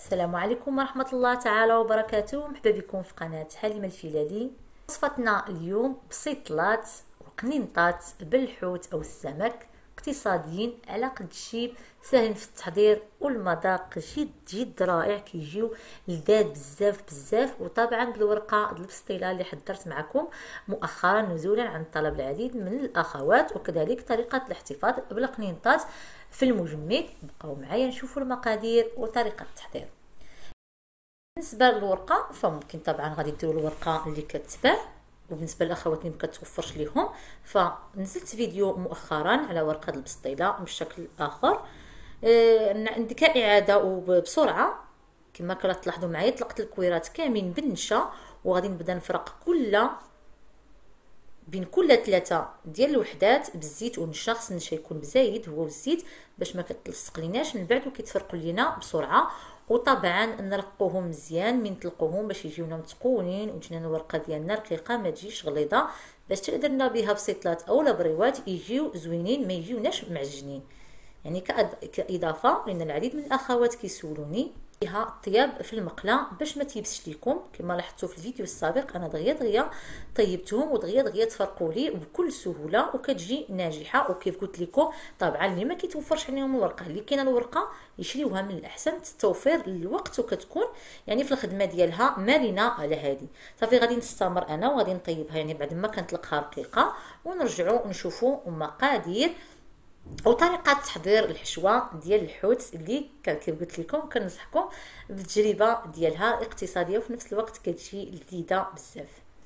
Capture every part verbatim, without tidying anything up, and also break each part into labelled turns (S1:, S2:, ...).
S1: السلام عليكم ورحمة الله تعالى وبركاته. مرحبا بكم في قناة حليمة الفيلالي. وصفتنا اليوم بسيطلات وقنينطات بالحوت أو السمك اقتصاديين على قد الجيب، ساهلين في التحضير والمذاق جد جد رائع، كيجيو لذاذ بزاف بزاف. وطبعا بالورقه البسطيله اللي حضرت معكم مؤخرا نزولا عن طلب العديد من الاخوات، وكذلك طريقه الاحتفاظ بالقنينطات في المجمد. بقاو معايا نشوفوا المقادير وطريقه التحضير. بالنسبه للورقه فممكن طبعا غادي ديروا الورقه اللي كتباع، وبالنسبه للاخوات اللي مكتوفرش ليهم فنزلت فيديو مؤخرا على ورقه البسطيله بشكل اخر. آه عندي كاعاده وبسرعه كما كتلاحظوا معايا طلقت الكويرات كاملين بالنشا، وغادي نبدا نفرق كل بين كل ثلاثه ديال الوحدات بالزيت والنشا. خص النشا يكون بزايد هو والزيت باش ما كتلصق ليناش من بعد وكيتفرقوا لينا بسرعه. وطبعا نرقوهم مزيان من نطلقوهم باش يجيونا متقونين وتجينا الورقه ديالنا رقيقه ما تجيش غليظه، باش تقدرنا بها بسيطلات اولا بريوات يجيو زوينين ما يجيوناش معجنين. يعني كاضافه لان العديد من الاخوات كيسولوني فيها الطياب في المقله باش ما تيبسش لكم. كما لاحظتوا في الفيديو السابق انا دغيا دغيا طيبتهم ودغيا دغيا تفرقوا لي بكل سهوله وكتجي ناجحه. وكيف قلت لكم طبعا اللي ما كيتوفرش عليهم الورقه اللي كاينه الورقه يشريوها من الاحسن توفير للوقت، وكتكون يعني في الخدمه ديالها مرنه على هذه. صافي غادي نستمر انا وغادي نطيبها يعني بعد ما كنطلقها رقيقه، ونرجعوا نشوفوا مقادير وطريقه تحضير الحشوه ديال الحوت اللي كيف قلت لكم كنصحكم بالتجربه ديالها اقتصاديه وفي نفس الوقت كتجي لذيذه بزاف.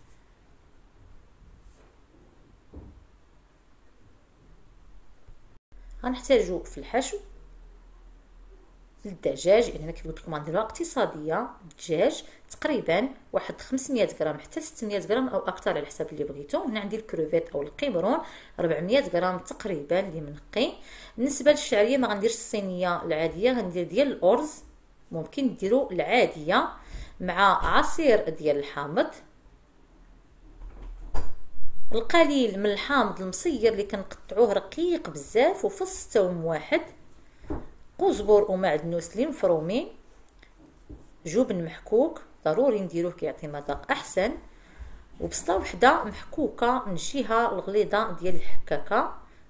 S1: غنحتاجو في الحشو الدجاج، يعني انا كيف قلت لكم غنديروها اقتصاديه. الدجاج تقريبا واحد خمسمية غرام حتى ستمية غرام او اكثر على حسب اللي بغيتو. هنا عندي الكروفيت او القمرون أربعمية غرام تقريبا اللي منقي. بالنسبه للشعريه ما غنديرش الصينيه العاديه، غندير ديال الارز، ممكن ديروا العاديه مع عصير ديال الحامض، القليل من الحامض المصير اللي كنقطعوه رقيق بزاف، وفص ثوم واحد، قزبر ومعدنوس اللي مفرومين، جبن محكوك ضروري نديروه كيعطي مذاق احسن، وبصله وحده محكوكه من الجهه الغليظه ديال الحكاكه.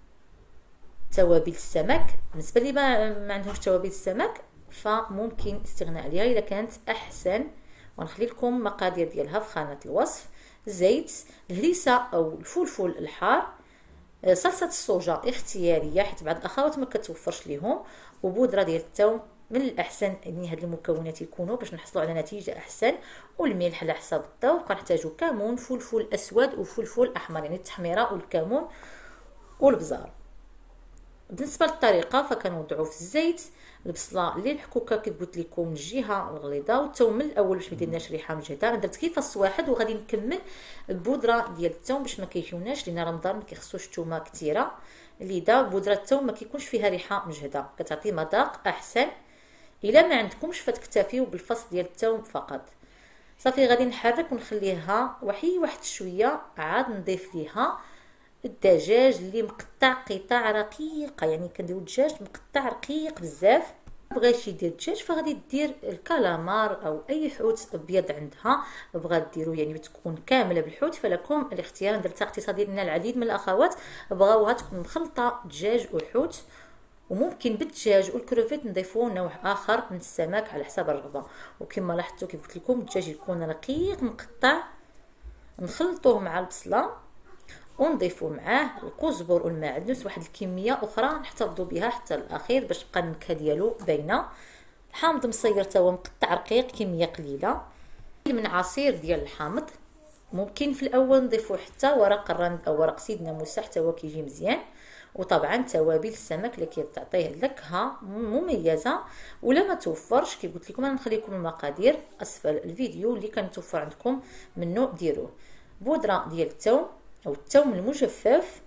S1: توابل السمك بالنسبه لي ما, ما عندهمش توابل السمك فممكن استغناء عليها اذا كانت احسن، ونخلي لكم مقادير ديالها في خانه الوصف. زيت، الهريسه او الفلفل الحار، صلصه الصوجا اختياريه حيت بعض الاخوات ما كتوفرش ليهم، وبودره ديال الثوم من الاحسن ان هاد المكونات يكونوا باش نحصلوا على نتيجه احسن، والملح على حسب الذوق. كنحتاجوا كمون، فلفل اسود وفلفل احمر، يعني التحميره والكمون والبزار. بالنسبه للطريقه فكنوضعوا في الزيت البصله اللي محكوكه كيف قلت لكم من الجهه الغليظه، والثوم من الاول باش ما يديرناش ريحه مجهده. انا درت كيف فص واحد وغادي نكمل بودره ديال الثوم باش ما كيجيوناش لان رمضان ما كيخصوش الثومه كثيره، لذا بودره الثوم ما كيكونش فيها ريحه مجهده كتعطي مذاق احسن. الا ما عندكمش فتكتفيو بالفص ديال الثوم فقط. صافي غادي نحرك ونخليها وحي واحد شويه، عاد نضيف ليها الدجاج اللي مقطع قطع رقيقه، يعني كنديروا الدجاج مقطع رقيق بزاف. بغيتي دير الدجاج فغادي دير الكالامار او اي حوت ابيض عندها بغات ديروا يعني بتكون كامله بالحوت، فلكم الاختيار. درتها اقتصادي لان العديد من الاخوات بغاوها تكون مخلطه دجاج وحوت، وممكن بالدجاج والكروفيت نضيفوا نوع اخر من السمك على حسب الرغبه. وكما لاحظتوا كيف قلت لكم الدجاج يكون رقيق مقطع، نخلطوه مع البصله ونضيفوا معاه القزبر والمعدنوس واحد الكميه اخرى نحتفظوا بها حتى الاخير باش تبقى النكهه ديالو باينه. الحامض مصير تا هو مقطع رقيق كميه قليله من عصير ديال الحامض، ممكن في الاول نضيفوا حتى ورق الرند او ورق سيدنا موسى حتى هو كيجي مزيان. وطبعا توابل السمك اللي كتعطيه نكهه مميزه. ولا ما توفرش كيف قلت لكم انا نخلي لكم المقادير اسفل الفيديو اللي كنتوفر عندكم منه ديروه. بودره ديال الثوم او الثوم المجفف،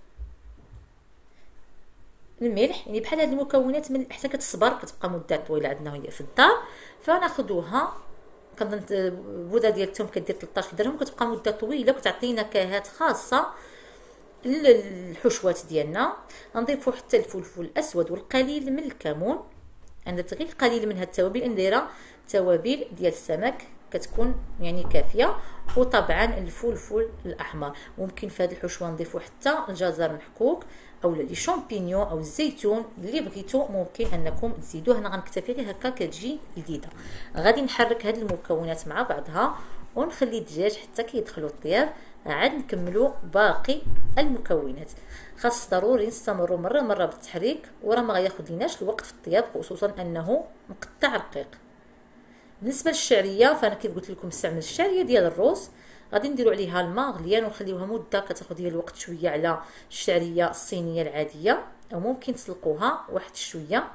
S1: الملح، يعني بحال هاد المكونات من حتى كتصبر كتبقى مده طويله عندنا هي في الدار فناخذوها. كنظن بودره ديال الثوم كدير ثلاثطاش درهم كتبقى مده طويله وكتعطي نكهات خاصه للحشوات ديالنا. نضيفوا حتى الفلفل الاسود والقليل من الكمون، انا درت غير قليل من هاد التوابل نديرها التوابل ديال السمك كتكون يعني كافيه. وطبعا الفلفل الاحمر، ممكن في هذه الحشوه نضيفوا حتى الجزر محكوك او لي شامبينيون او الزيتون اللي بغيتو، ممكن انكم تزيدوه. انا غنكتفي غير هكا كتجي لذيذه. غادي نحرك هذه المكونات مع بعضها ونخلي الدجاج حتى كيدخلوا الطياب، عاد نكملوا باقي المكونات. خاص ضروري نستمروا مره مره بالتحريك، وراه ما غياخذ ليناش الوقت في الطياب، خصوصا انه مقطع رقيق. بالنسبه للشعريه فانا كيف قلت لكم نستعمل الشعريه ديال الروز، غادي نديروا عليها الماء غليان ونخليوها مده كتاخذ ديال الوقت شويه على الشعريه الصينيه العاديه، او ممكن تسلقوها واحد شويه.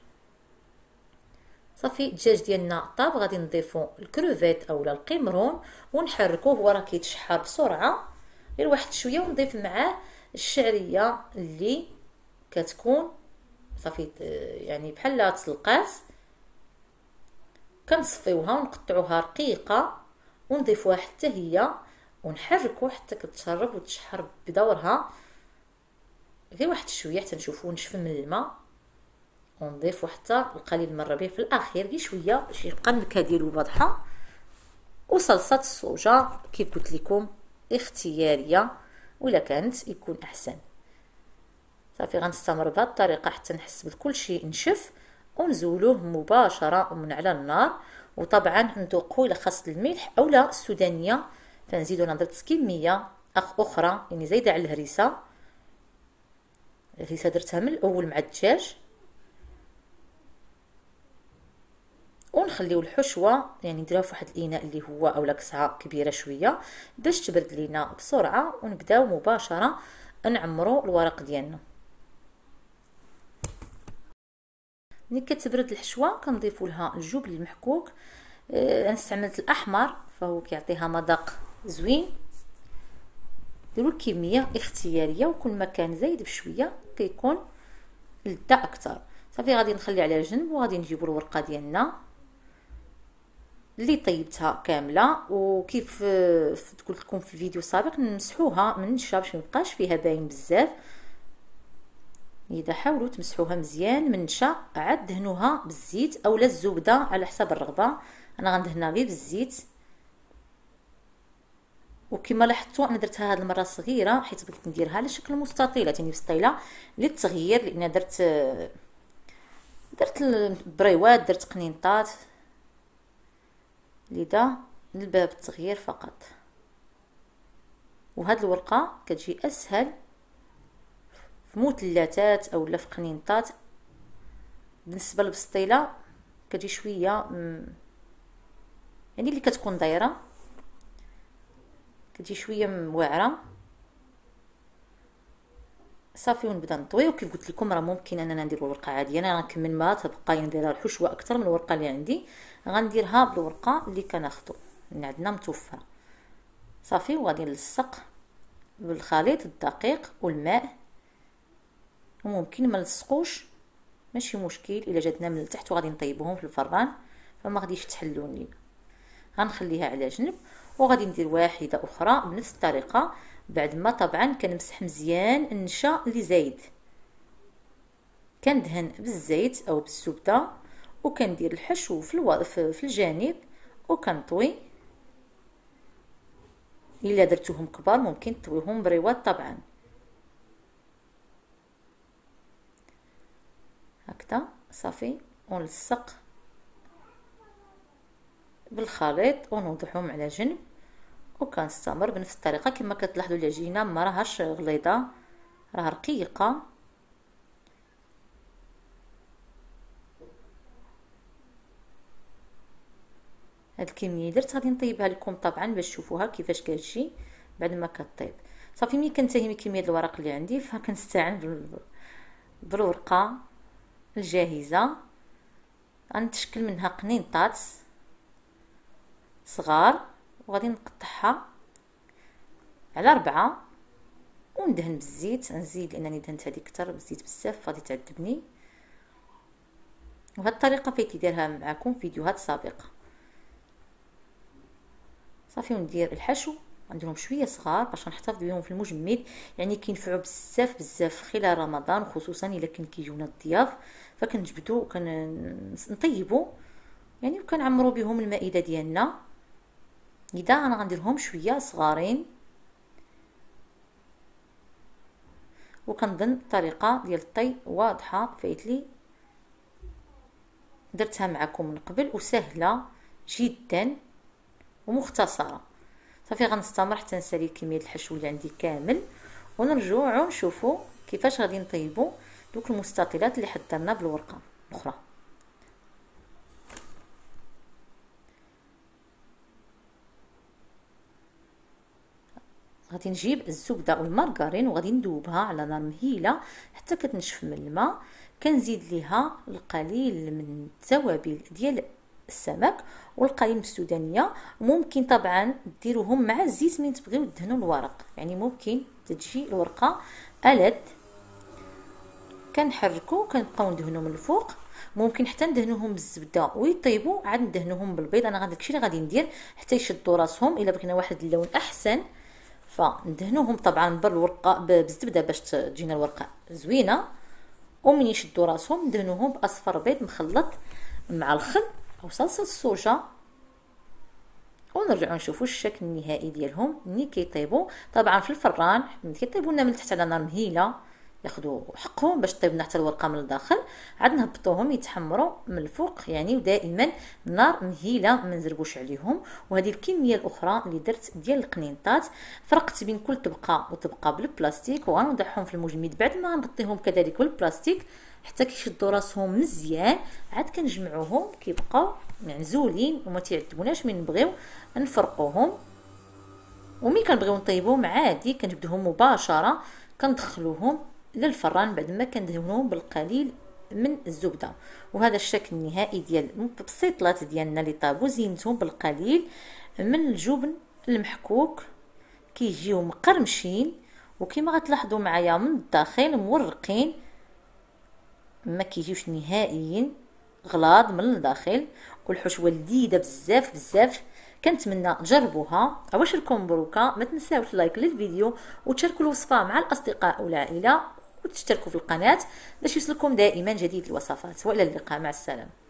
S1: صافي الدجاج ديالنا طاب، غادي نضيفوا الكروفيت اولا القمرون ونحركوه، هو راه كيتشحر بسرعه غير واحد شويه، ونضيف معاه الشعريه اللي كتكون صافي يعني بحال تسلقات. كنصفيوها ونقطعوها رقيقه ونضيفوها حتى هي ونحركو حتى كتشرب وتشحر بدورها غير واحد شويه حتى نشوفو نشف من الماء، ونضيفو حتى القليل من الربيع في الاخير غير شويه باش يبقى النكهه ديالو واضحه. وصلصه الصوجه كيف قلت لكم اختياريه، ولا كانت يكون احسن. صافي غنستمر بهذه الطريقه حتى نحس بكل شيء نشف، ونزولوه مباشره من على النار. وطبعا نذوقوا الى خاص الملح اولا السودانيه، فنزيدوا نضرب كميه اخرى يعني زايده على الهريسه. الهريسه درتها من الاول مع الدجاج، ونخليو الحشوه يعني نديروها في واحد الاناء اللي هو اولا كسعه كبيره شويه باش تبرد لينا بسرعه، ونبداو مباشره نعمروا الورق ديالنا. ملي كتبرد الحشوه كنضيفوا لها الجبن المحكوك. انا استعملت الاحمر فهو كيعطيها مذاق زوين. ديروا الكميه اختياريه، وكل ما كان زايد بشويه كيكون لذة اكثر. صافي غادي نخلي على جنب، وغادي نجيبوا الورقه ديالنا اللي طيبتها كامله، وكيف قلت لكم في الفيديو السابق نمسحوها من النشا باش ميبقاش فيها باين بزاف. اذا حاولوا تمسحوها مزيان من النشا، عاد دهنوها بالزيت اولا الزبده على حسب الرغبه. انا غندهنها غير بالزيت. وكما لاحظتوا انا درتها هذه المره صغيره حيت بغيت نديرها على شكل مستطيله يعني مستطيله للتغيير، لان درت درت البريوات درت قنينطات، لذا للباب التغيير فقط. وهاد الورقه كتجي اسهل في مثلثات اولا في قنينطات. بالنسبه للبسطيله كتجي شويه يعني اللي كتكون دايره كتجي شويه واعره. صافي ونبدا نطوي. وكيف قلت لكم راه ممكن اننا نديروا ورقه عاديه، انا غنكمل ما تبقى نديرها الحشوه اكثر من الورقه اللي عندي، غنديرها بالورقه اللي كناخذوا اللي عندنا متوفره. صافي وغادي نلصق بالخليط الدقيق والماء، وممكن ما نلصقوش ماشي مشكل الا جاتنا من التحت، وغادي نطيبوهم في الفران فما غاديش تحلون لينا. غنخليها على جنب، وغادي ندير واحده اخرى بنفس الطريقه. بعد ما طبعا كنمسح مزيان النشا اللي زايد، كندهن بالزيت او بالزبده، وكندير الحشو في الو... في الجانب وكنطوي. الا درتوهم كبار ممكن تطويهم بريوات طبعا هكذا. صافي ونلصق بالخليط ونوضعهم على جنب، وكنستمر بنفس الطريقه. كما كتلاحظوا العجينه ما راهاش غليظه، راه رقيقه. هاد الكميه درت غادي نطيبها لكم طبعا باش تشوفوها كيفاش كتجي بعد ما كطيب. صافي ملي كنتهي من كميه الورق اللي عندي فكنستعن بالورقه الجاهزه، غنتشكل منها قنينطات صغار، وغادي نقطعها على أربعة وندهن بالزيت. نزيد لانني دهنت هذه اكثر بالزيت بزاف غادي تعذبني. وهذه الطريقه فايت نديرها معكم في فيديوهات سابقه. صافي وندير الحشو نديرهم شويه صغار باش نحتفظ بهم في المجمد، يعني كينفعوا بزاف بزاف خلال رمضان، وخصوصا الا كان كيجيونا الضياف فكنجبدو وكنطيبو يعني وكنعمروا بهم المائده ديالنا. اذا انا غنديرهم شويه صغارين، وكنظن الطريقه ديال الطي واضحه فايتلي، درتها معكم من قبل وسهله جدا ومختصره. صافي غنستمر حتى نسالي كميه الحشو اللي عندي كامل، ونرجعوا نشوفوا كيفاش غادي نطيبوا دوك المستطيلات اللي حضرنا بالورقه الاخرى. غادي نجيب الزبده والمارغرين وغادي ندوبها على نار مهيله حتى كتنشف من الماء. كنزيد ليها القليل من التوابل ديال السمك والقليل من السودانيه، وممكن طبعا ديروهم مع الزيت ملي تبغيو تدهنوا الورق، يعني ممكن تجي الورقه ألذ. كنحركوا كنبقاو ندهنوا من الفوق، ممكن حتى ندهنوهم بالزبده ويطيبوا عاد ندهنوهم بالبيض. انا غادي داكشي اللي غادي ندير حتى يشدوا راسهم. الا بغينا واحد اللون احسن فندهنوهم طبعا بالورقه بالزبده باش تجينا الورقه زوينه، ومن يشدوا راسهم ندهنوهم باصفر بيض مخلط مع الخل او صلصه الصوجه، ونرجعوا نشوفوا الشكل النهائي ديالهم ملي كيطيبوا. طبعا في الفران ملي كيطيبوا لنا من تحت على نار مهيله ياخذوا حقهم باش طيب لنا حتى الورقه من الداخل، عاد نهبطوهم يتحمروا من الفوق يعني، ودائما نار مهيله ما نزربوش عليهم. وهذه الكميه الاخرى اللي درت ديال القنينطات فرقت بين كل طبقه وطبقه بالبلاستيك، وغنوضعهم في المجمد بعد ما نغطيهم كذلك بالبلاستيك حتى كيشدوا راسهم مزيان. عاد كنجمعوهم كيبقاو معزولين وما تيعذبوناش من نبغيو نفرقوهم. وملي كنبغيو نطيبوهم عادي كنبدوهم مباشره كندخلوهم للفران بعد ما كندهنوهم بالقليل من الزبده. وهذا الشكل النهائي ديال البسيطلات ديالنا اللي طابوا زينتهم بالقليل من الجبن المحكوك، كيجيو مقرمشين وكما غتلاحظوا معايا من الداخل مورقين، ما كيجيوش نهائيا غلاظ من الداخل، والحشوه لذيذه بزاف بزاف. كنتمنى تجربوها. واش لكم مبروكه، ما تنساوش لايك للفيديو وتشاركوا الوصفه مع الاصدقاء والعائله، وتشتركوا في القناه باش يوصلكم دائما جديد الوصفات. والى اللقاء، مع السلامه.